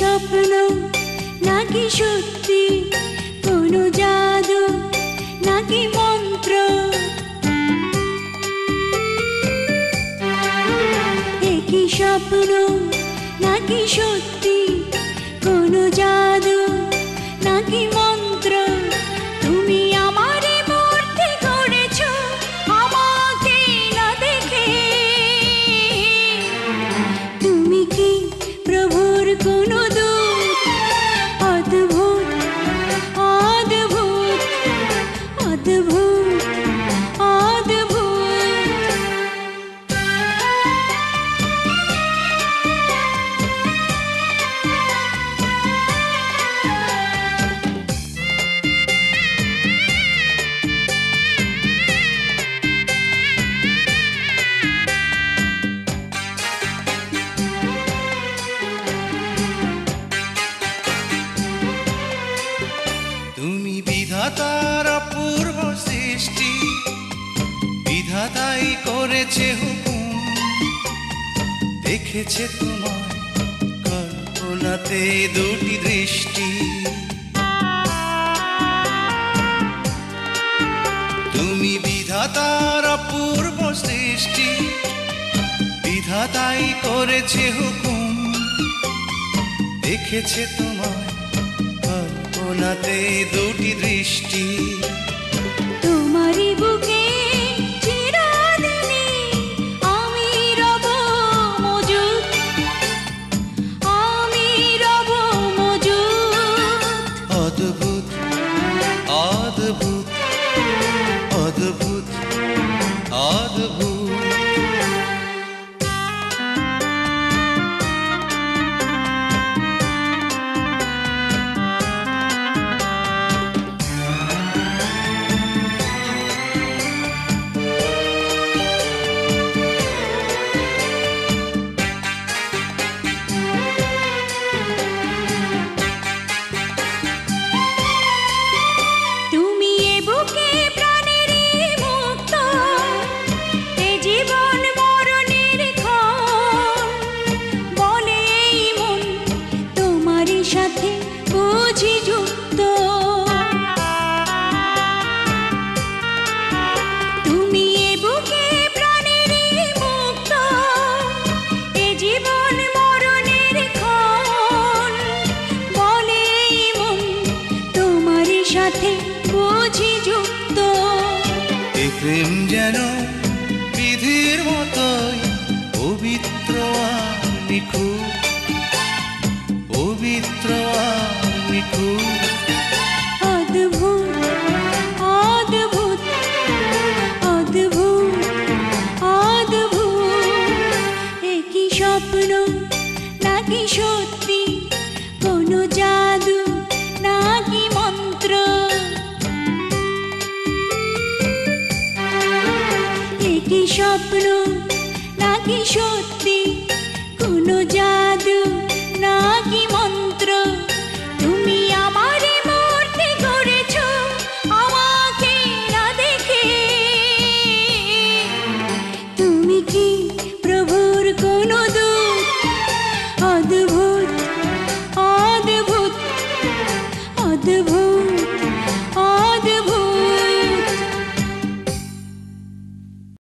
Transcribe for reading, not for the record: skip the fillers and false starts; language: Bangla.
স্বপ্ন নাকি সত্যি, কোনো জাদু নাকি মন্ত্র? একই স্বপ্ন নাকি সত্যি, কোনো জাদু নাকি মন্ত্র? তুমি আমারে মূর্তি করেছো আমাকে না দেখে। তুমি কি প্রভুর কোনো দূত? অদ্ভুত অদ্ভুত অদ্ভুত অদ্ভুত। তুমি বিধাতার অপূর্ব সৃষ্টি, বিধাতাই করেছে হুকুম, দেখেছে তোমার কল্পনাতে দুটি দৃষ্টি। তুমি বিধাতার অপূর্ব সৃষ্টি, বিধাতাই করেছে হুকুম, দেখেছে তোমার কল্পনাতে দুটি দৃষ্টি। তোমারই বুকে চিরদিনই আমি রব মজুদ, আমি রব মজুদ। অদ্ভুত অদ্ভুত অদ্ভুত অদ্ভুত। তুমি এ বুকে প্রাণেরই মুক্ত, এ জীবন মরণের ক্ষণ। বলে এই মন তোমারই সাথে বুঝি যুক্ত। তুমি এ বুকে প্রাণেরই মুক্ত, এ জীবন মরণের ক্ষণ। বলে এই মন তোমারই সাথে বুঝি যুক্ত। এ প্রেম যেন বিধির মতোই পবিত্র আর নিখুঁত, পবিত্র আর নিখুঁত। অদ্ভুত অদ্ভুত অদ্ভুত অদ্ভুত। একই স্বপ্ন নাকি সত্যি, কোনো জাদু নাকি মন্ত্র? একই স্বপ্ন নাকি সত্যি, কোনো জাদু